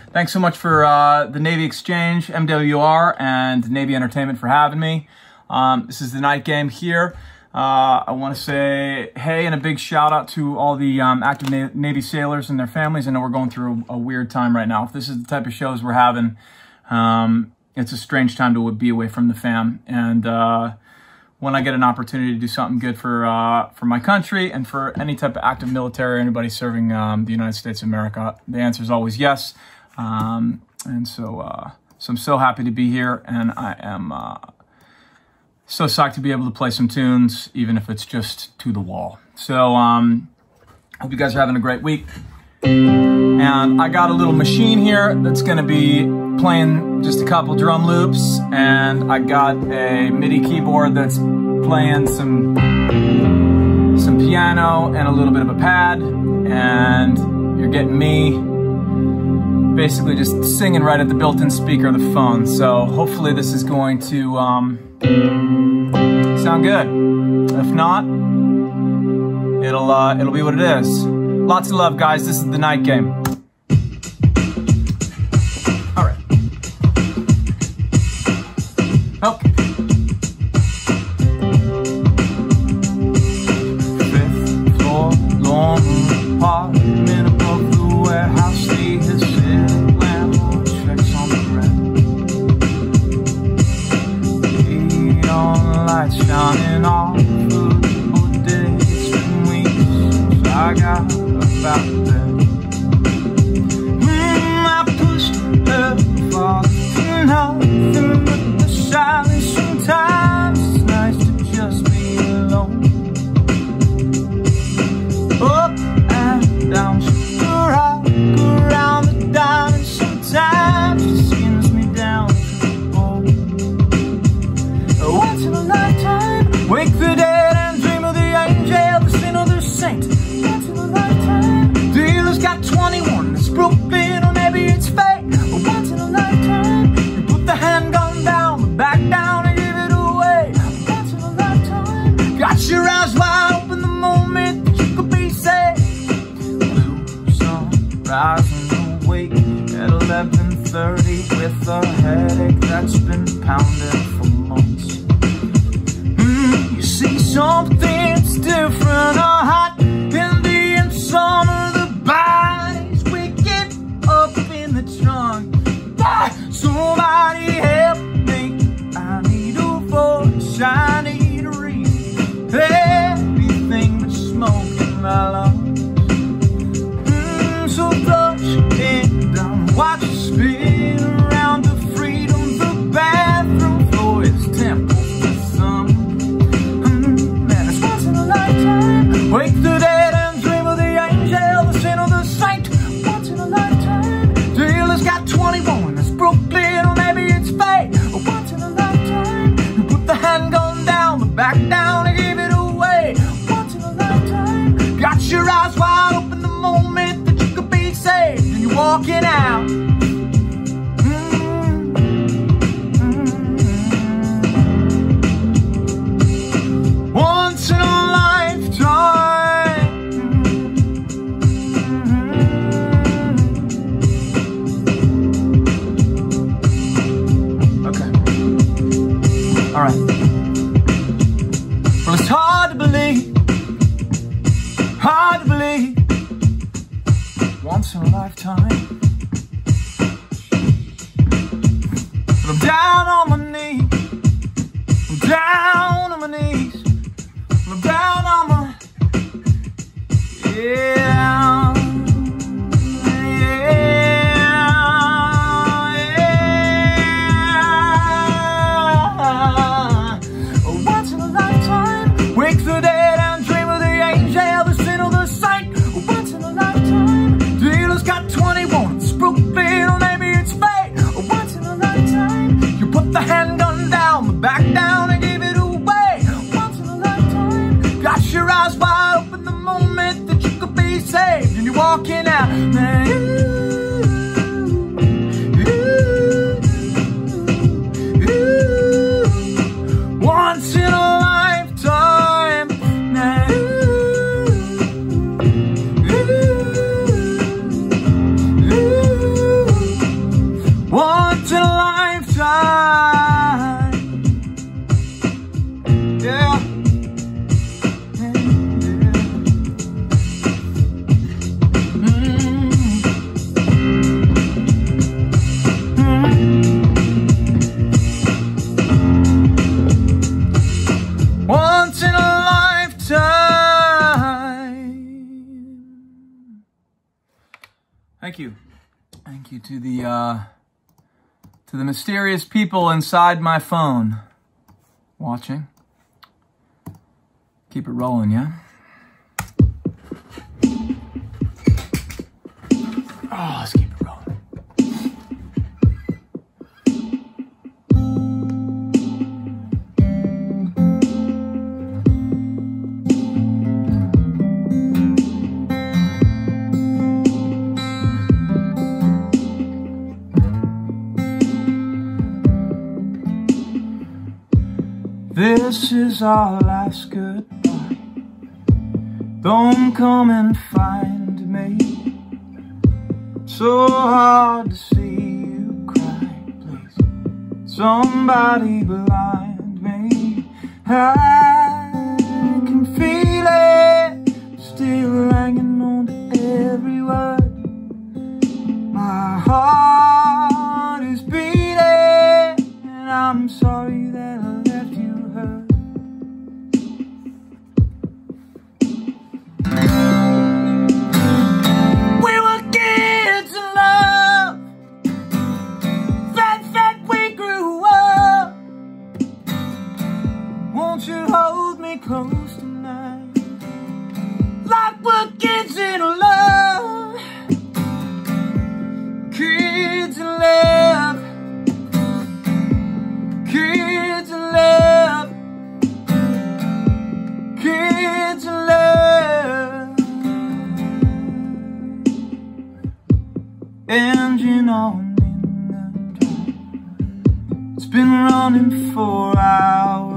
Thanks so much for the Navy Exchange, M.W.R, and Navy Entertainment for having me. This is the night game here. I want to say hey and a big shout out to all the active Navy sailors and their families. I know we're going through a weird time right now. If this is the type of shows we're having, it's a strange time to be away from the fam. And when I get an opportunity to do something good for my country and for any type of active military or anybody serving the United States of America, the answer is always yes. So I'm so happy to be here, and I am so psyched to be able to play some tunes, even if it's just to the wall. So hope you guys are having a great week. And I got a little machine here that's going to be playing just a couple drum loops, and I got a MIDI keyboard that's playing some piano and a little bit of a pad, and you're getting me basically just singing right at the built-in speaker of the phone. So hopefully this is going to sound good. If not, it'll be what it is. Lots of love, guys. This is the night game. All right. Okay. Fifth floor, long apartment above the warehouse. See his landlord checks on the rent. Neon lights shining off of the days. It's been weeks since I got about that. I pushed her far to nothing but the silence. Sometimes it's nice to just be alone. Up and down, she rock around the dime, and sometimes she skins me down to the bone. Once in a lifetime, wake the dead and dream of the angel, the sin of the saint. Once in a lifetime, dealer's got 21, it's Brooklyn, or maybe it's fate. Once in a lifetime, you put the handgun down, the back down, and give it away. Once in a lifetime, got your eyes wide open the moment that you could be saved. Blue sun rising awake at 11:30 with a headache that's been pounding for months. You see something's different or hot in the inside of the bodies. We get up in the trunk. Somebody help me, I need a voice, I need to read everything but smoke in my lungs. So flush it down, watch it spin around to freedom. The bathroom floor is temple for some. Man, it's once in a lifetime. Wake the dead and dream of the angel, the sin of the saint. Once in a lifetime. Dealer's got 21, it's Brooklyn, or maybe it's fate. Once in a lifetime. You put the handgun down, the back down, and give it away. Once in a lifetime. Got your eyes wide open the moment that you could be saved, and you're walking out. Once in a lifetime. Okay. All right. Well, it's hard to believe. Hard to believe. Once in a lifetime. But I'm down on my knees. I'm down on my knees. I'm down on my, yeah, once in a lifetime, wake the dead and dream of the angel, the sin of the saint. Once in a lifetime, dealer's got 21, it's Brooklyn, or maybe it's fate. Once in a lifetime, you put the handgun down, the back down, and give it away. Once in a lifetime, got your eyes wide open the moment that you could be saved, and you're walking out. Once in a lifetime. Thank you. Thank you to the mysterious people inside my phone watching. Keep it rolling, yeah? Oh, let's keep it rolling. This is our last goodbye. Don't come and find me. So hard to see you cry. Please, somebody blind me. I can feel it, still hanging on to every word. My heart is beating, and I'm sorry that I left you. Close tonight, like we're kids in love, kids in love, kids in love, kids in love. Engine on in the drive, it's been running for hours.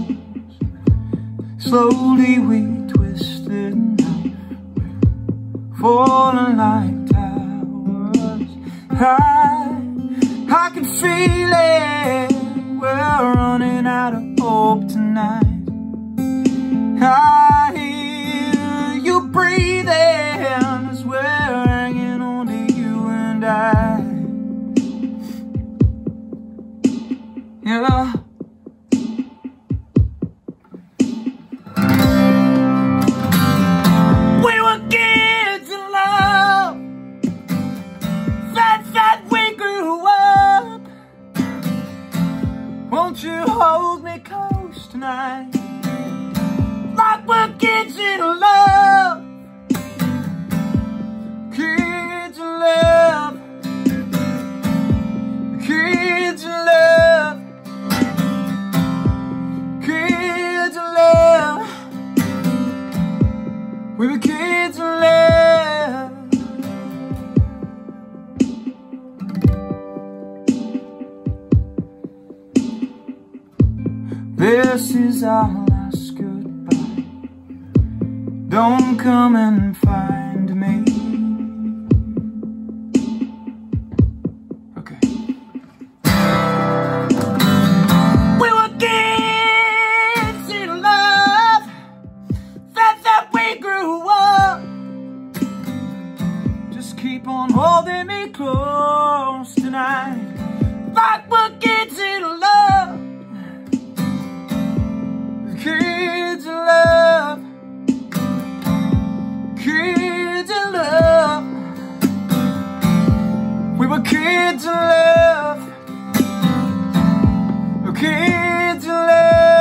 Slowly we twisted knife, falling like towers. I can feel it, we're running out of hope tonight. I hear you breathing as we're hanging on to you and I. Yeah. Won't you hold me close tonight, like we're kids in love, kids in love, kids in love, kids in love. We were kids in love. This is our last goodbye. Don't come and find me. Okay. We were kids in love, that we grew up. Just keep on holding me close tonight, like we're kids in love. Kids in love, kids in love. We were kids in love, kids in love.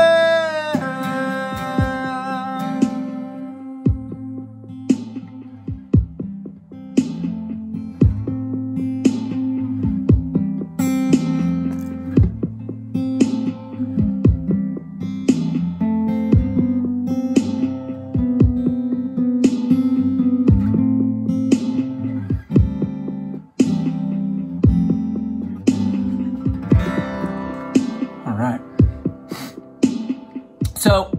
So,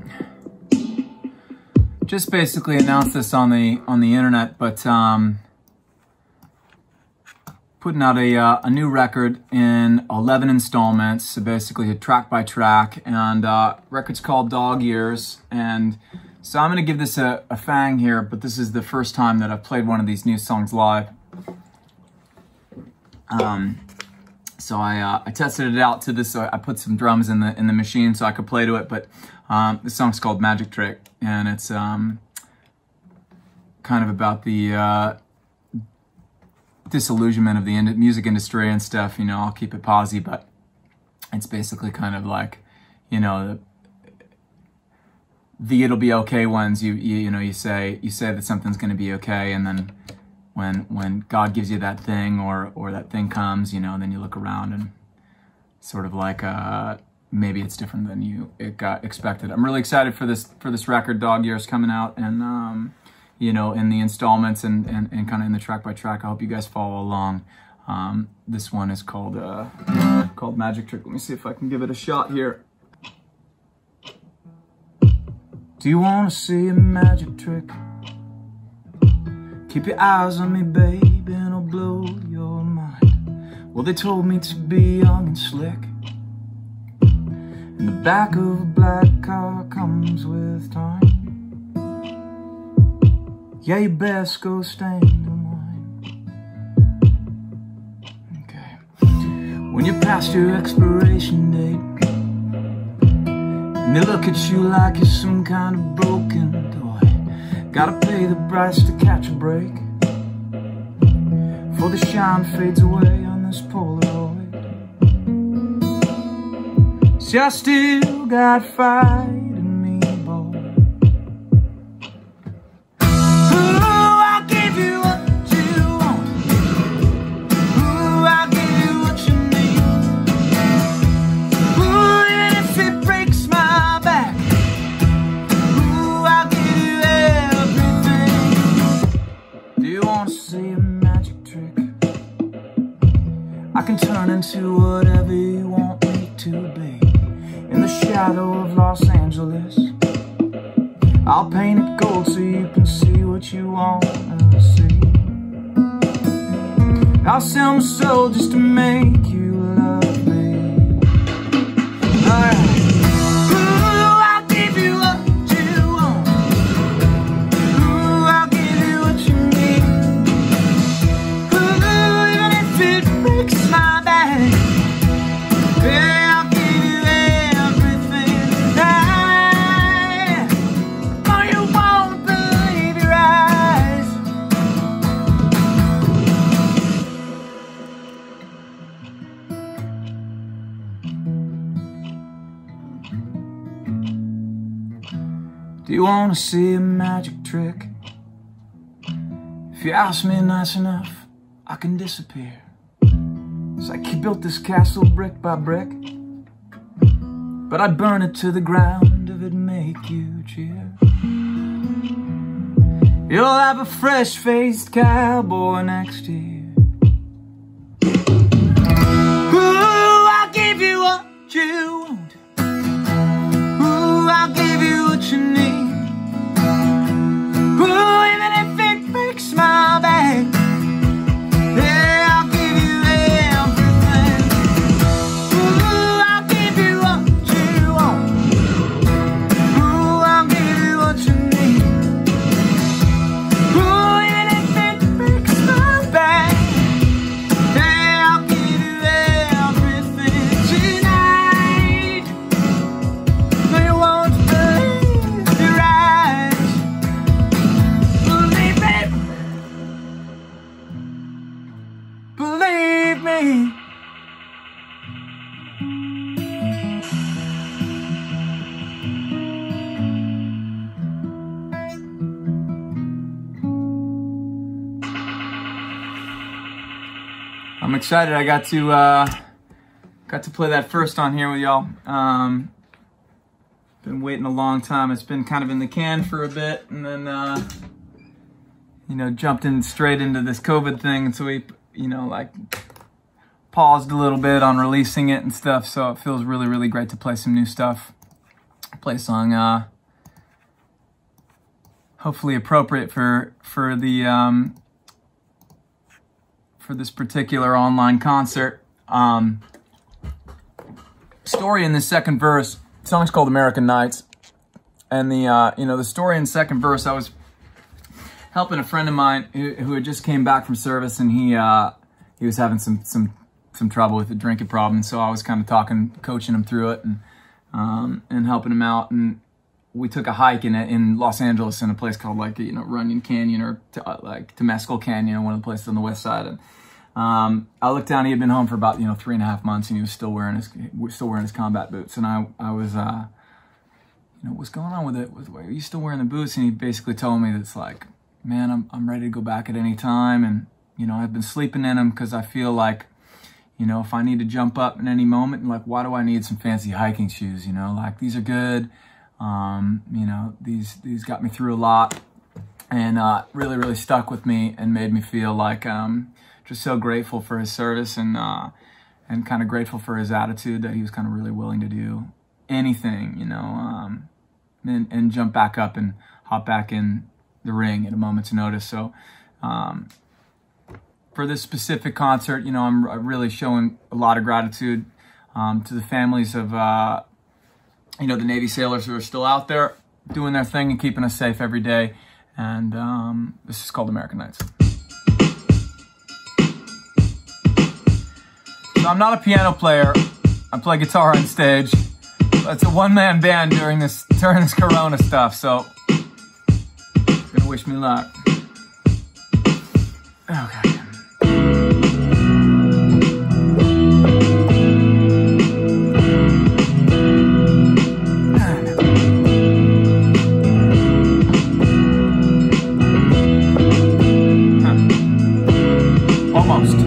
just basically announced this on the internet, but putting out a new record in 11 installments, so basically a track by track, and record's called Dog Years. And so I'm going to give this a fang here, but this is the first time that I've played one of these new songs live. So I tested it out to this. So I put some drums in the machine so I could play to it. But this song's called Magic Trick, and it's kind of about the disillusionment of the music industry and stuff, you know, I'll keep it posy, but it's basically kind of like, you know, the it'll be okay ones. You know, you say that something's going to be okay, and then when God gives you that thing or that thing comes, you know, then you look around and sort of like maybe it's different than it got expected. I'm really excited for this record. Dog Year's coming out, and you know, in the installments and kind of in the track by track. I hope you guys follow along. This one is called Magic Trick. Let me see if I can give it a shot here. Do you want to see a magic trick? Keep your eyes on me, baby, and I'll blow your mind. Well, they told me to be young and slick. And the back of a black car comes with time. Yeah, you best go stand in line. Okay. When you're past your expiration date, and they look at you like you're some kind of broken toy, gotta pay the price to catch a break, for the shine fades away on this Polaroid. See, I still got fight in me, boy. Ooh, I'll give you what you want. Ooh, I'll give you what you need. Ooh, even if it breaks my back. Ooh, I'll give you everything. Do you want to see a magic trick? I can turn into whatever you want me to be. In the shadow of Los Angeles, I'll paint it gold so you can see what you want to see. I'll sell my soul just to make you love me. Alright. Ooh, I'll give you what you want. Ooh, I'll give you what you need. Ooh, even if it breaks my back. Yeah. Do you want to see a magic trick? If you ask me nice enough, I can disappear. It's like you built this castle brick by brick, but I'd burn it to the ground if it'd make you cheer. You'll have a fresh-faced cowboy next to you. Ooh, I'll give you what you want. Ooh, I'll give you what you need. Ooh, even if it breaks my back. Yeah, I'll give you everything. Ooh, I'll give you what you want. Ooh, I'll give you what you need. Ooh, even if it breaks my back. Yeah, I'll give you everything tonight. No, you won't believe your eyes. Believe me. Believe me. I'm excited. I got to play that first on here with y'all. Been waiting a long time. It's been kind of in the can for a bit, and then you know, jumped in straight into this COVID thing, and so we, you know, like paused a little bit on releasing it and stuff. So it feels really, really great to play some new stuff. Play a song hopefully appropriate for this particular online concert. Story in the second verse. The song's called American Nights, and the you know, the story in the second verse. I was helping a friend of mine who had just came back from service, and he was having some trouble with a drinking problem. So I was kind of coaching him through it, and helping him out. And we took a hike in Los Angeles in a place called like, you know, Runyon Canyon or like Temescal Canyon, one of the places on the west side. And I looked down. He had been home for about, you know, 3.5 months, and he was still wearing his combat boots. And I was, you know, what's going on with it? Are you still wearing the boots? And he basically told me that it's like, man, I'm ready to go back at any time. And, you know, I've been sleeping in them because I feel like, you know, if I need to jump up in any moment, like, why do I need some fancy hiking shoes? You know, like, these are good. You know, these got me through a lot, and really, really stuck with me and made me feel like just so grateful for his service, and kind of grateful for his attitude that he was kind of really willing to do anything, you know, and jump back up and hop back in the ring at a moment's notice. So for this specific concert, you know, I'm really showing a lot of gratitude to the families of you know, the Navy sailors who are still out there doing their thing and keeping us safe every day. And this is called American Nights. So I'm not a piano player. I play guitar on stage. But it's a one-man band during this Corona stuff, so it's gonna wish me luck. Okay. Almost.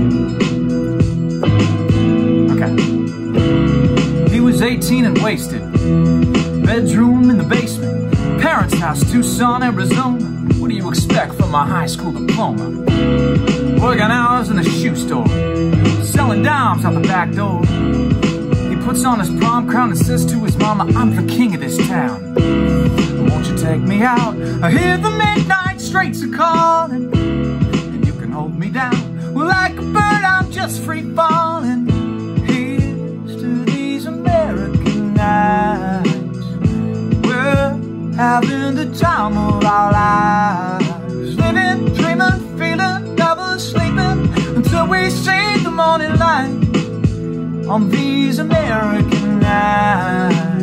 Okay. He was 18 and wasted. Bedroom in the basement. Parents' house, Tucson, Arizona. What do you expect from a high school diploma? Working hours in a shoe store. Selling dimes out the back door. He puts on his prom crown and says to his mama, I'm the king of this town. Won't you take me out? I hear the midnight straits are calling. And you can hold me down. Well, like a bird, I'm just free falling. Here's to these American nights. We're having the time of our lives. Living, dreaming, feeling, never sleeping until we see the morning light on these American nights.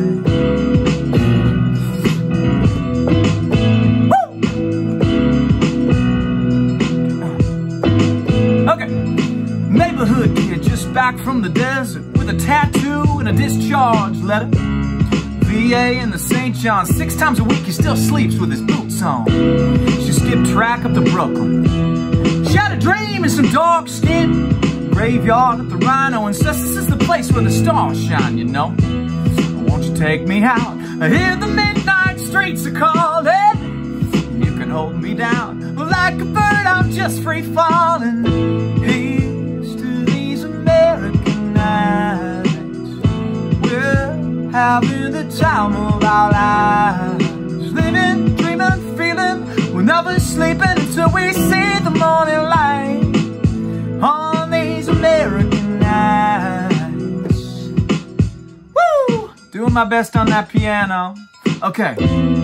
Neighborhood kid just back from the desert with a tattoo and a discharge letter. VA in the St. John, 6 times a week he still sleeps with his boots on. She skipped track up to Brooklyn. She had a dream in some dark skin. Graveyard at the Rhino and says this is the place where the stars shine, you know. Won't you take me out? I hear the midnight streets are calling. You can hold me down. Well, like a bird, I'm just free falling. Here's to these American nights. We're having the time of our lives. Living, dreaming, feeling. We're never sleeping until we see the morning light on these American nights. Woo! Doing my best on that piano. Okay.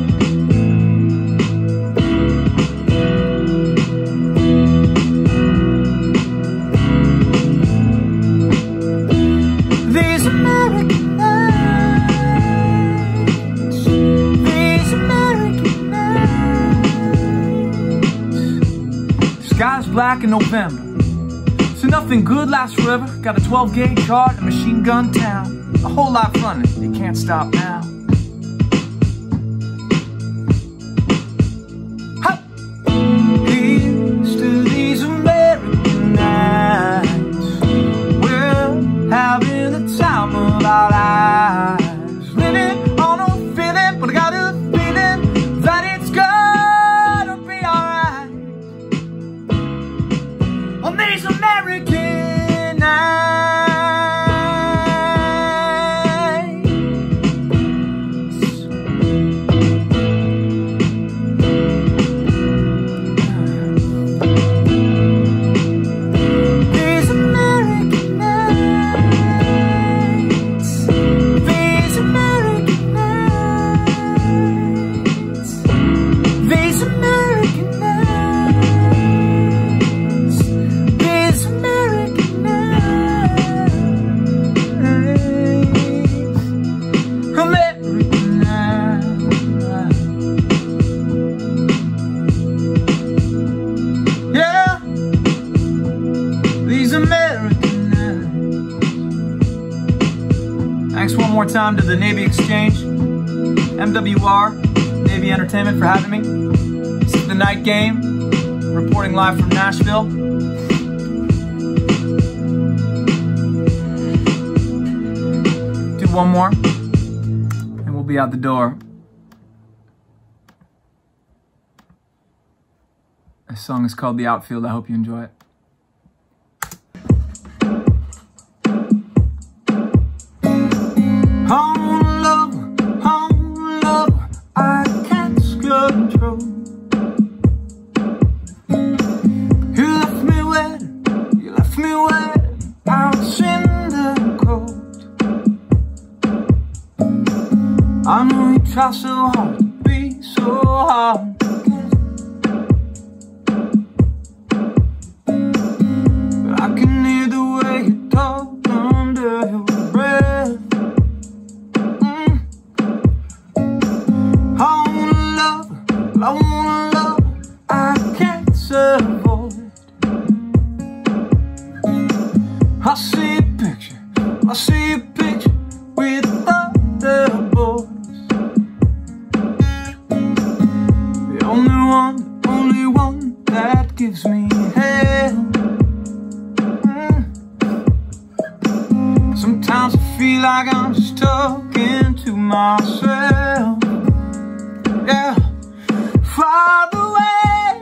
These American nights. These American nights. Sky's black in November, so nothing good lasts forever. Got a 12-gauge heart and machine gun town. A whole life running, you can't stop now. Huh. Here's to these American nights. We're having the time of our lives. Living on a feeling, but I got a feeling that it's gonna be alright on these American nights. These American nights. These American nights. These American nights. These time to the Navy Exchange, M.W.R, Navy Entertainment for having me. This is the night game, reporting live from Nashville. Do one more, and we'll be out the door. This song is called The Outfield. I hope you enjoy it. Home lover, I can't control. You left me waiting out in the cold. I know you try so hard to be so hard. I wanna love, I can't avoid. I see a picture with other boys. The only one that gives me hell. Sometimes I feel like I'm just talking to myself. Yeah. Far away,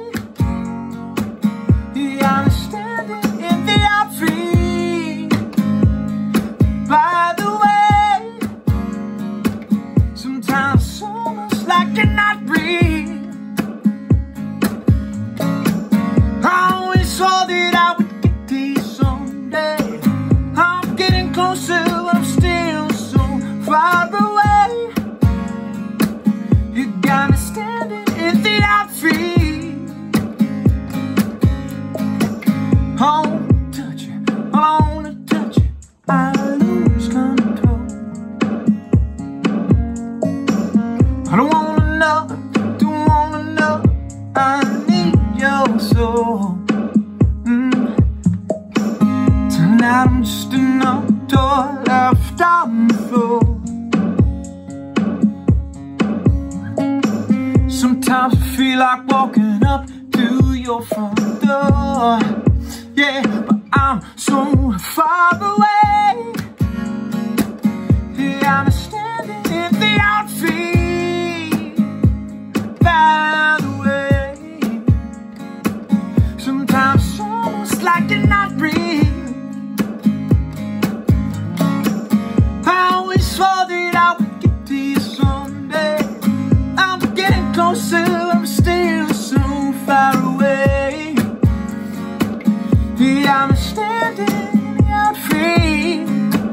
yeah, I'm standing in the outfield. By the way, sometimes it's almost like you're not real. I always saw that I would get to you someday. I'm getting closer, but I'm still so far away. You got me standing in the outfield. I wanna touch you, I lose control. I don't want another, I need your soul. Tonight I'm just another toy left on the floor. Sometimes I feel like walking up to your front door. Yeah, but I'm so far away. Yeah, I'm standing in the outfield. By the way, sometimes it's almost like you're not real. I always swore that I would get to you someday. I'm getting closer, I'm still so far away. Yeah, I'm standing in the outfield.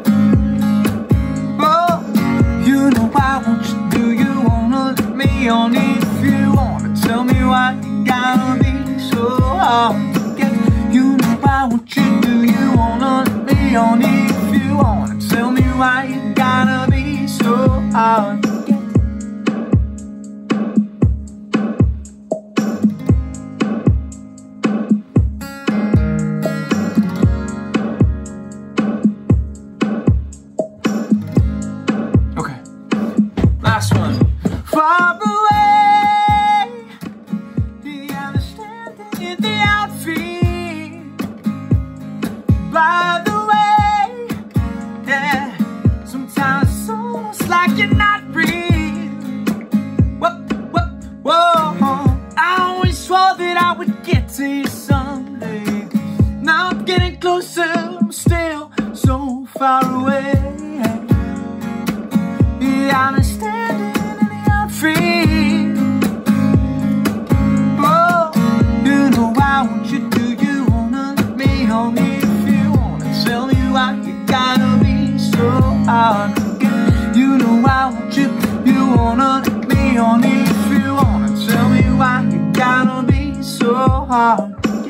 Oh, you know I want you, do you wanna let me on if you wanna tell me why you gotta be so hard to get? You know I want you, do you wanna let me on if you wanna tell me why you gotta be so hard to get? Last one. Far away, yeah, I'm standing in the outfield. By the way, yeah, sometimes it's almost like you're not real. Whoa, I always swore that I would get to you someday. Now I'm getting closer, I'm still so far away. Yeah, I'm standing in the outfield. Oh, you know I want you, do you wanna let me on if you wanna tell me why you gotta be so hard to get? You know I want you, you wanna let me on if you wanna tell me why you gotta be so hard to get.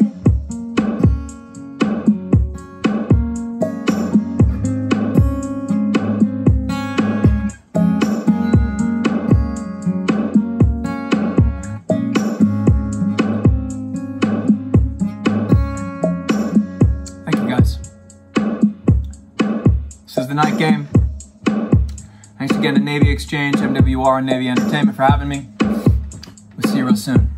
This is the night game. Thanks again to Navy Exchange, M.W.R, and Navy Entertainment for having me. We'll see you real soon.